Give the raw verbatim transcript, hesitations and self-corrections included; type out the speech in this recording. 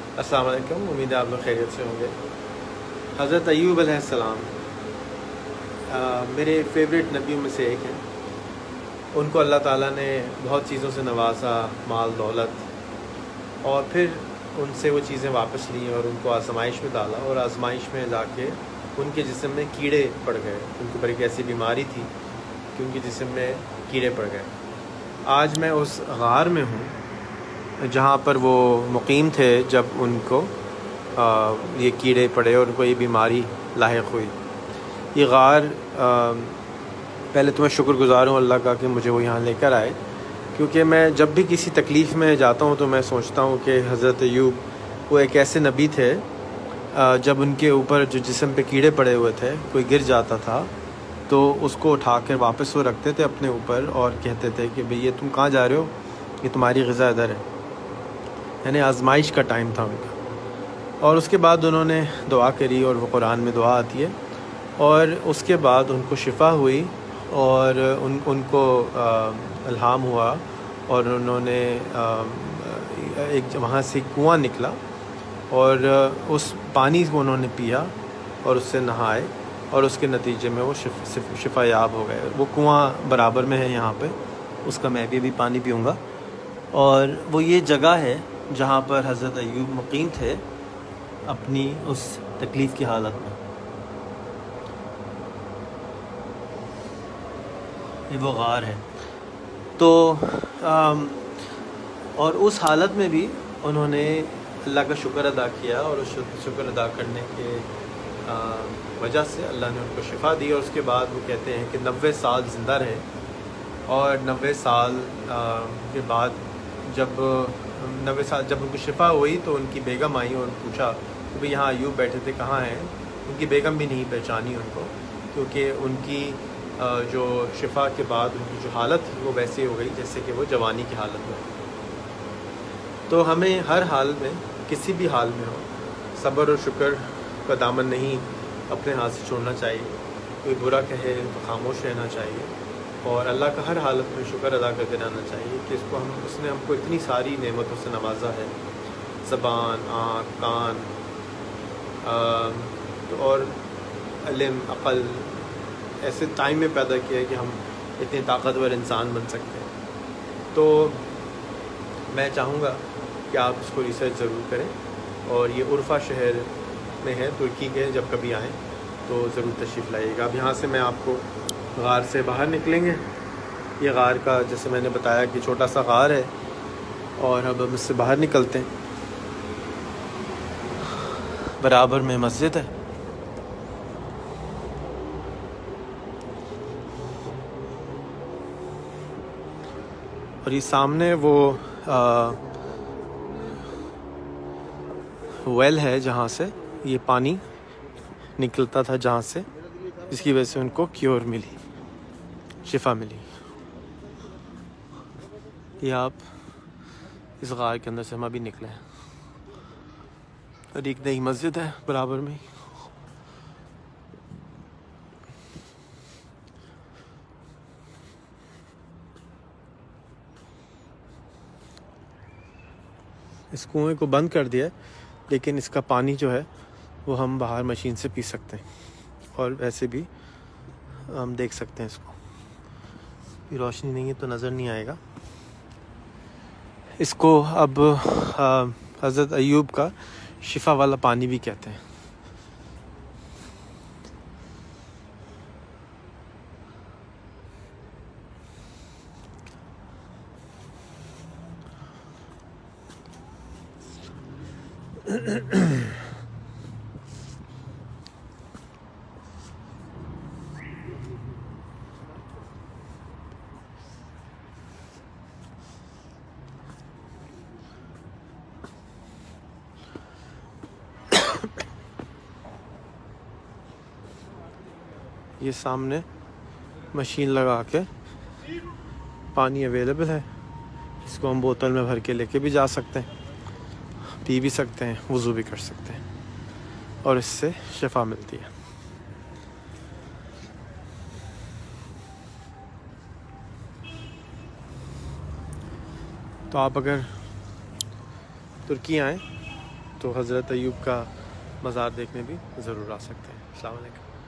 अस्सलाम वालेकुम, उम्मीद है आप लोग खैरियत से होंगे। हज़रत अय्यूब अलैहिस्सलाम मेरे फेवरेट नबियों में से एक हैं। उनको अल्लाह ताला ने बहुत चीज़ों से नवाजा, माल दौलत, और फिर उनसे वो चीज़ें वापस ली और उनको आजमाइश में डाला, और आजमाइश में जाके उनके जिस्म में कीड़े पड़ गए। उनके ऊपर एक ऐसी बीमारी थी कि उनके जिस्म में कीड़े पड़ गए। आज मैं उस गार में हूँ जहाँ पर वो मुकीम थे जब उनको आ, ये कीड़े पड़े और उनको ये बीमारी लाहिक हुई। ये गार आ, पहले तो मैं शुक्रगुज़ार हूँ अल्लाह का कि मुझे वो यहाँ लेकर आए, क्योंकि मैं जब भी किसी तकलीफ़ में जाता हूँ तो मैं सोचता हूँ कि हज़रत अय्यूब वो एक ऐसे नबी थे, आ, जब उनके ऊपर जो जिस्म पे कीड़े पड़े हुए थे, कोई गिर जाता था तो उसको उठा कर वापस वो रखते थे अपने ऊपर और कहते थे कि भाई ये तुम कहाँ जा रहे हो, ये तुम्हारी ग़िज़ा इधर है। यानी आजमाइश का टाइम था उनका। और उसके बाद उन्होंने दुआ करी, और वो कुरान में दुआ आती है, और उसके बाद उनको शिफा हुई और उन उनको इल्हाम हुआ, और उन्होंने आ, एक वहाँ से कुआं निकला और उस पानी को उन्होंने पिया और उससे नहाए, और उसके नतीजे में वो शिफ, शिफ, शिफा याब हो गए। वो कुआं बराबर में है यहाँ पे, उसका मैं भी अभी पानी पीऊँगा। और वो ये जगह है जहाँ पर हज़रत अय्यूब मुकीम थे अपनी उस तकलीफ़ की हालत में। ये वो गार है। तो आम, और उस हालत में भी उन्होंने अल्लाह का शुक्र अदा किया, और उस शुक्र अदा करने के आ, वजह से अल्लाह ने उनको शिफा दी। और उसके बाद वो कहते हैं कि नब्बे साल ज़िंदा रहे, और नब्बे साल आ, के बाद जब नब्बे साल जब उनको शिफा हुई तो उनकी बेगम आई और पूछा कि भाई यहाँ अय्यूब बैठे थे, कहाँ हैं। उनकी बेगम भी नहीं पहचानी उनको, क्योंकि उनकी जो शिफा के बाद उनकी जो हालत थी वो वैसी हो गई जैसे कि वो जवानी की हालत में। तो हमें हर हाल में, किसी भी हाल में हो, सब्र और शुक्र का दामन नहीं अपने हाथ से छोड़ना चाहिए। कोई बुरा कहे तो खामोश रहना चाहिए, और अल्लाह का हर हालत में शुक्र अदा करते रहना चाहिए कि इसको हम उसने हमको इतनी सारी नेमतों से नवाजा है। ज़बान, आँख, कान, तो और इल्म, अक़ल ऐसे टाइम में पैदा किया है कि हम इतने ताकतवर इंसान बन सकते हैं। तो मैं चाहूँगा कि आप इसको रिसर्च ज़रूर करें, और ये उर्फ़ा शहर में है तुर्की के, जब कभी आएँ तो ज़रूर तशरीफ़ लाइएगा। अब यहाँ से मैं आपको गार से बाहर निकलेंगे। ये गार का, जैसे मैंने बताया कि छोटा सा गार है, और अब हम इससे बाहर निकलते हैं। बराबर में मस्जिद है, और ये सामने वो आ, वेल है जहाँ से ये पानी निकलता था, जहाँ से जिसकी वजह से उनको क्योर मिली, शिफा मिली। ये आप इस गार के अंदर से हम अभी निकले हैं, और एक नई मस्जिद है बराबर में। इस कुएं को बंद कर दिया है, लेकिन इसका पानी जो है वो हम बाहर मशीन से पी सकते हैं, और वैसे भी हम देख सकते हैं इसको। ये रोशनी नहीं है तो नज़र नहीं आएगा। इसको अब हज़रत अय्यूब का शिफा वाला पानी भी कहते हैं। ये सामने मशीन लगा के पानी अवेलेबल है, इसको हम बोतल में भर के लेके भी जा सकते हैं, पी भी सकते हैं, वज़ू भी कर सकते हैं, और इससे शिफा मिलती है। तो आप अगर तुर्की आएँ تو حضرت ایوب کا مزار دیکھنے بھی ضرور آ سکتے ہیں۔ السلام علیکم۔